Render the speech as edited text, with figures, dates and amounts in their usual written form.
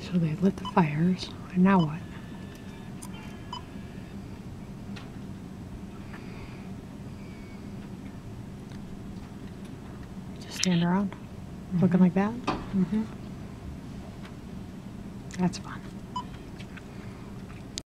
So they lit the fires, and now what? Just stand around, looking like that? Mm-hmm. That's fun.